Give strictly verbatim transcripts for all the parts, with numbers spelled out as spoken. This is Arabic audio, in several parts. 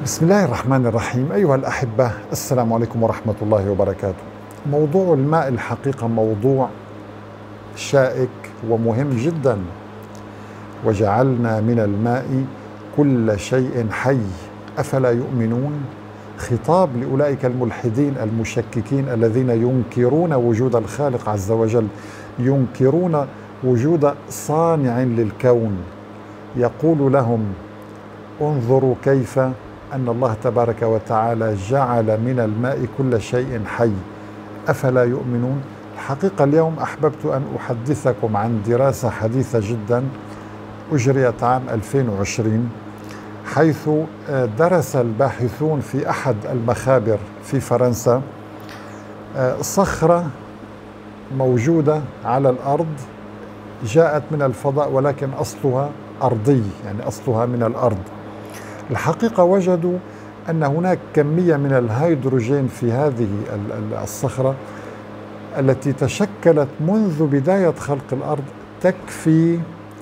بسم الله الرحمن الرحيم. أيها الأحبة، السلام عليكم ورحمة الله وبركاته. موضوع الماء الحقيقة موضوع شائك ومهم جدا. وجعلنا من الماء كل شيء حي أفلا يؤمنون. خطاب لأولئك الملحدين المشككين الذين ينكرون وجود الخالق عز وجل، ينكرون وجود صانع للكون. يقول لهم: انظروا كيف أن الله تبارك وتعالى جعل من الماء كل شيء حي أفلا يؤمنون. الحقيقة اليوم أحببت أن أحدثكم عن دراسة حديثة جدا أجريت عام ألفين وعشرين، حيث درس الباحثون في أحد المخابر في فرنسا صخرة موجودة على الأرض جاءت من الفضاء، ولكن أصلها أرضي، يعني أصلها من الأرض. الحقيقة وجدوا أن هناك كمية من الهيدروجين في هذه الصخرة التي تشكلت منذ بداية خلق الأرض تكفي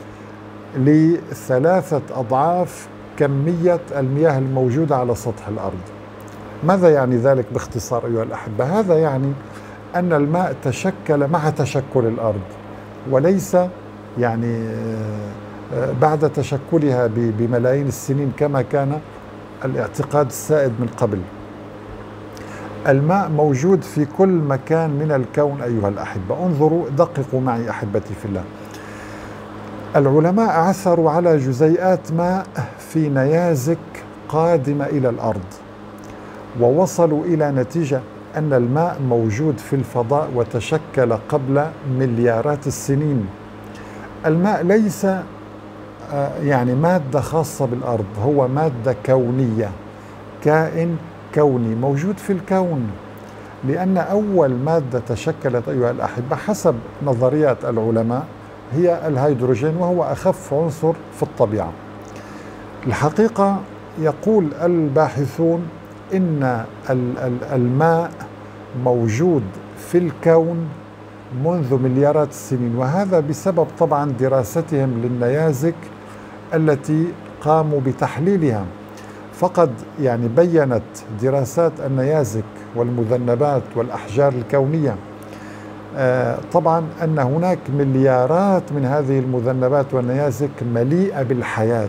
لثلاثة أضعاف كمية المياه الموجودة على سطح الأرض. ماذا يعني ذلك باختصار أيها الأحبة؟ هذا يعني أن الماء تشكل مع تشكل الأرض، وليس يعني بعد تشكلها بملايين السنين كما كان الاعتقاد السائد من قبل. الماء موجود في كل مكان من الكون أيها الأحبة. انظروا، دققوا معي أحبتي في الله. العلماء عثروا على جزيئات ماء في نيازك قادمة إلى الأرض، ووصلوا إلى نتيجة أن الماء موجود في الفضاء وتشكل قبل مليارات السنين. الماء ليس يعني مادة خاصة بالأرض، هو مادة كونية، كائن كوني موجود في الكون. لأن أول مادة تشكلت أيها الأحبة حسب نظريات العلماء هي الهيدروجين، وهو أخف عنصر في الطبيعة. الحقيقة يقول الباحثون إن الماء موجود في الكون منذ مليارات السنين، وهذا بسبب طبعا دراستهم للنيازك التي قاموا بتحليلها. فقد يعني بينت دراسات النيازك والمذنبات والأحجار الكونية آه طبعا أن هناك مليارات من هذه المذنبات والنيازك مليئة بالحياة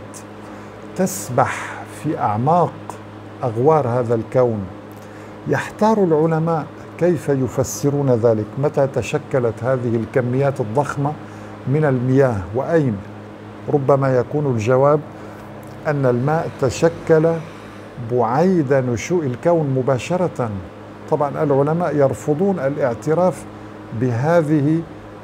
تسبح في أعماق أغوار هذا الكون. يحتار العلماء كيف يفسرون ذلك، متى تشكلت هذه الكميات الضخمة من المياه وأين؟ ربما يكون الجواب أن الماء تشكل بعيد نشوء الكون مباشرة. طبعا العلماء يرفضون الاعتراف بهذه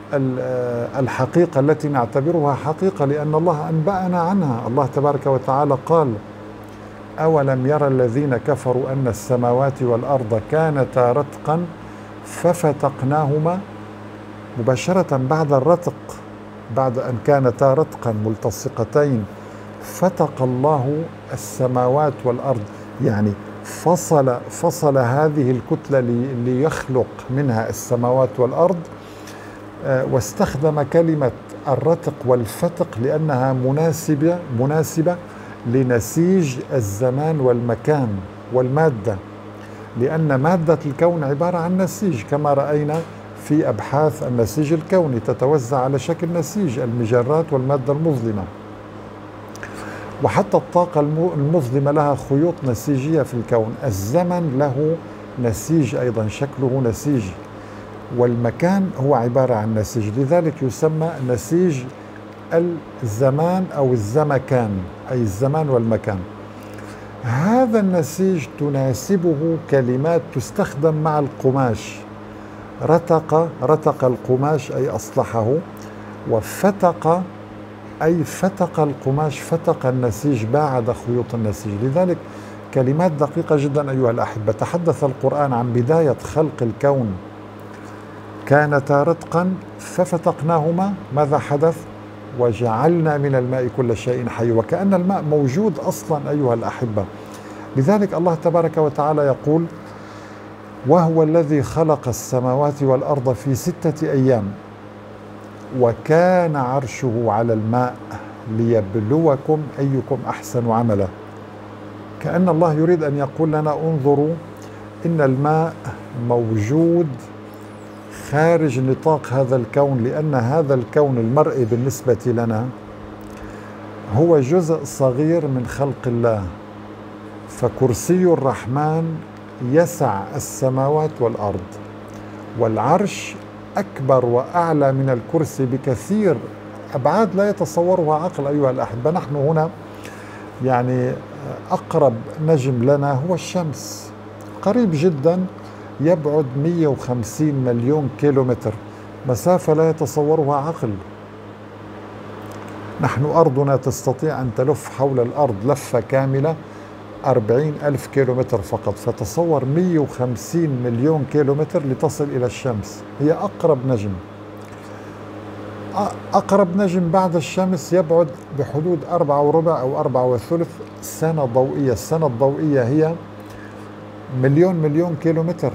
الحقيقة التي نعتبرها حقيقة، لأن الله أنبأنا عنها. الله تبارك وتعالى قال: أولم يرى الذين كفروا أن السماوات والأرض كانتا رتقا ففتقناهما. مباشرة بعد الرتق، بعد أن كانتا رتقا ملتصقتين فتق الله السماوات والأرض، يعني فصل فصل هذه الكتلة ليخلق منها السماوات والأرض. واستخدم كلمة الرتق والفتق لأنها مناسبة مناسبة لنسيج الزمان والمكان والمادة، لأن مادة الكون عبارة عن نسيج كما رأينا في أبحاث النسيج الكوني، تتوزع على شكل نسيج المجرات والمادة المظلمة. وحتى الطاقة المظلمة لها خيوط نسيجية في الكون. الزمن له نسيج أيضا، شكله نسيج، والمكان هو عبارة عن نسيج، لذلك يسمى نسيج الزمان أو الزمكان، أي الزمان والمكان. هذا النسيج تناسبه كلمات تستخدم مع القماش. رتق رتق القماش أي أصلحه، وفتق أي فتق القماش، فتق النسيج، باعد خيوط النسيج. لذلك كلمات دقيقة جدا أيها الأحبة. تحدث القرآن عن بداية خلق الكون، كانتا رتقا ففتقناهما. ماذا حدث؟ وجعلنا من الماء كل شيء حي. وكأن الماء موجود أصلا أيها الأحبة. لذلك الله تبارك وتعالى يقول: وهو الذي خلق السماوات والأرض في ستة أيام وكان عرشه على الماء ليبلوكم أيكم أحسن عملا. كأن الله يريد أن يقول لنا انظروا إن الماء موجود خارج نطاق هذا الكون، لأن هذا الكون المرئي بالنسبة لنا هو جزء صغير من خلق الله، فكرسي الرحمن يسع السماوات والأرض، والعرش أكبر وأعلى من الكرسي بكثير، أبعاد لا يتصورها عقل أيها الأحبة. نحن هنا يعني أقرب نجم لنا هو الشمس، قريب جدا، يبعد مئة وخمسين مليون كيلومتر، مسافة لا يتصورها عقل. نحن أرضنا تستطيع أن تلف حول الأرض لفة كاملة أربعين ألف كيلومتر فقط، فتصور مئة وخمسين مليون كيلومتر لتصل إلى الشمس. هي أقرب نجم. أقرب نجم بعد الشمس يبعد بحدود أربعة وربع أو أربعة وثلث سنة ضوئية. السنة الضوئية هي مليون مليون كيلومتر.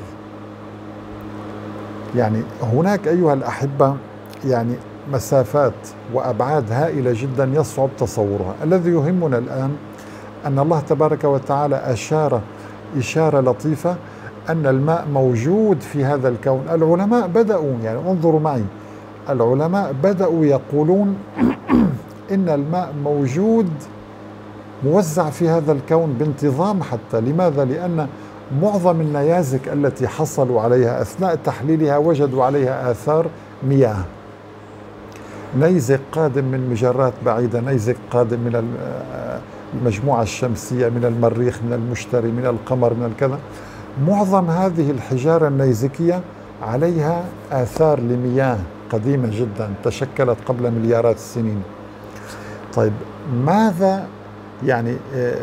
يعني هناك أيها الأحبة يعني مسافات وأبعاد هائلة جدا يصعب تصورها. الذي يهمنا الآن أن الله تبارك وتعالى أشار إشارة لطيفة أن الماء موجود في هذا الكون. العلماء بدأوا، يعني انظروا معي، العلماء بدأوا يقولون إن الماء موجود موزع في هذا الكون بانتظام. حتى لماذا؟ لأن معظم النيازك التي حصلوا عليها أثناء تحليلها وجدوا عليها آثار مياه. نيزك قادم من مجرات بعيدة، نيزك قادم من المجموعة الشمسية، من المريخ، من المشتري، من القمر، من الكذا. معظم هذه الحجارة النيزكية عليها آثار لمياه قديمة جدا تشكلت قبل مليارات السنين. طيب ماذا يعني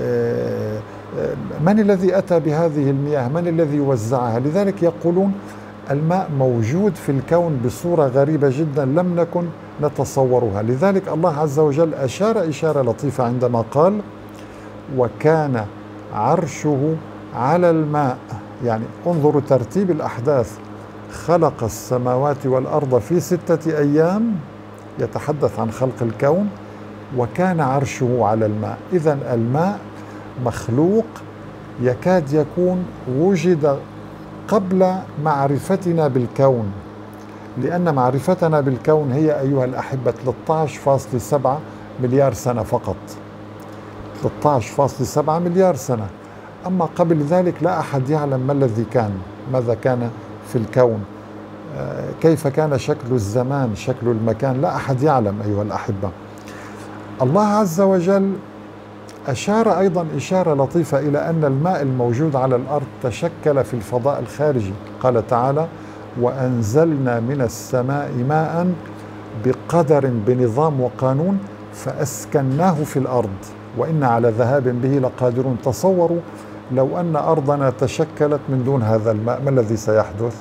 من الذي أتى بهذه المياه؟ من الذي وزعها؟ لذلك يقولون الماء موجود في الكون بصورة غريبة جدا لم نكن نتصورها. لذلك الله عز وجل أشار إشارة لطيفة عندما قال وكان عرشه على الماء. يعني انظروا ترتيب الأحداث، خلق السماوات والأرض في ستة أيام، يتحدث عن خلق الكون، وكان عرشه على الماء. إذن الماء مخلوق يكاد يكون وجد قبل معرفتنا بالكون، لأن معرفتنا بالكون هي أيها الأحبة ثلاثة عشر فاصلة سبعة مليار سنة فقط، ثلاثة عشر فاصلة سبعة مليار سنة. أما قبل ذلك لا أحد يعلم ما الذي كان، ماذا كان في الكون، كيف كان شكل الزمان، شكل المكان، لا أحد يعلم أيها الأحبة. الله عز وجل أشار أيضا إشارة لطيفة إلى أن الماء الموجود على الأرض تشكل في الفضاء الخارجي. قال تعالى وأنزلنا من السماء ماء بقدر بنظام وقانون فأسكناه في الأرض وإنا على ذهاب به لقادرون. تصوروا لو أن أرضنا تشكلت من دون هذا الماء، ما الذي سيحدث؟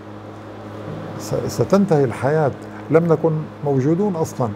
ستنتهي الحياة، لم نكن موجودون أصلا.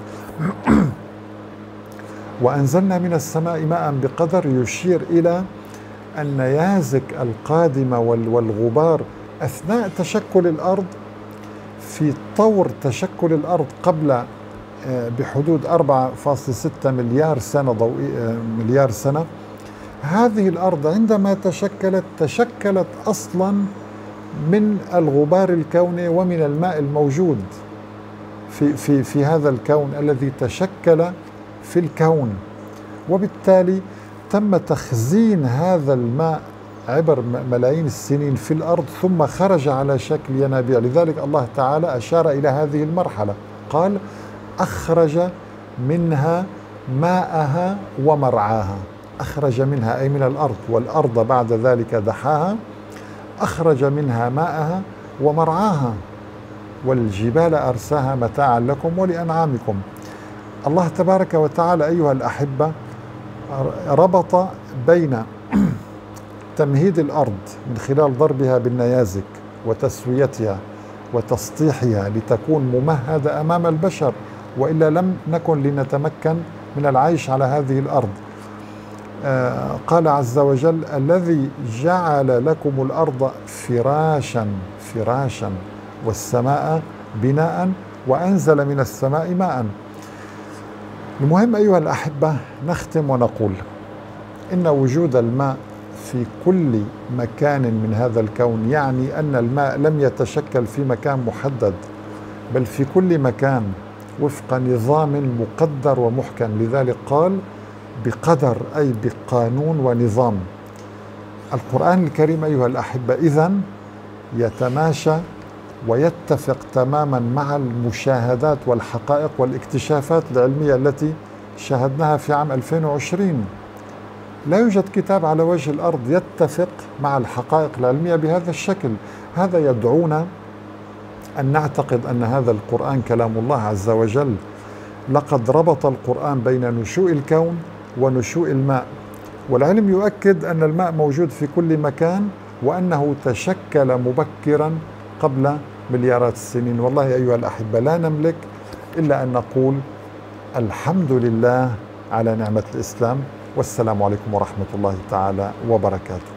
وأنزلنا من السماء ماء بقدر يشير إلى النيازك القادمة والغبار أثناء تشكل الأرض، في طور تشكل الأرض قبل بحدود أربعة فاصلة ستة مليار سنة ضوئية مليار سنة. هذه الأرض عندما تشكلت تشكلت أصلا من الغبار الكوني ومن الماء الموجود في في في هذا الكون الذي تشكل في الكون، وبالتالي تم تخزين هذا الماء عبر ملايين السنين في الأرض ثم خرج على شكل ينابيع. لذلك الله تعالى أشار إلى هذه المرحلة، قال أخرج منها ماءها ومرعاها. أخرج منها أي من الأرض، والأرض بعد ذلك دحاها، أخرج منها ماءها ومرعاها، والجبال أرساها متاعا لكم ولأنعامكم. الله تبارك وتعالى أيها الأحبة ربط بين تمهيد الأرض من خلال ضربها بالنيازك وتسويتها وتسطيحها لتكون ممهدة أمام البشر، وإلا لم نكن لنتمكن من العيش على هذه الأرض. آه قال عز وجل الذي جعل لكم الأرض فراشا فراشا والسماء بناء وأنزل من السماء ماء. المهم أيها الأحبة نختم ونقول إن وجود الماء في كل مكان من هذا الكون يعني أن الماء لم يتشكل في مكان محدد، بل في كل مكان وفق نظام مقدر ومحكم. لذلك قال بقدر، أي بقانون ونظام. القرآن الكريم أيها الأحبة إذن يتماشى ويتفق تماما مع المشاهدات والحقائق والاكتشافات العلمية التي شاهدناها في عام ألفين وعشرين. لا يوجد كتاب على وجه الأرض يتفق مع الحقائق العلمية بهذا الشكل. هذا يدعونا أن نعتقد أن هذا القرآن كلام الله عز وجل. لقد ربط القرآن بين نشوء الكون ونشوء الماء، والعلم يؤكد أن الماء موجود في كل مكان وأنه تشكل مبكرا قبل مليارات السنين. والله أيها الأحبة لا نملك إلا أن نقول الحمد لله على نعمة الإسلام، والسلام عليكم ورحمة الله تعالى وبركاته.